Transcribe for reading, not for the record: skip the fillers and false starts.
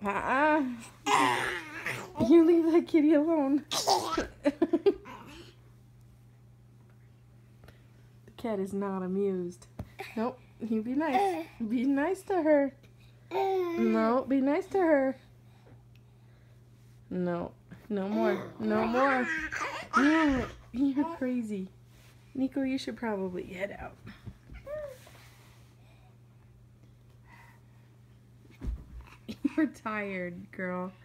Uh-uh. You leave that kitty alone. The cat is not amused. Nope. You be nice. Be nice to her. No, be nice to her. No. No more. No more. Oh, you're crazy. Neko, you should probably head out. You're tired, girl.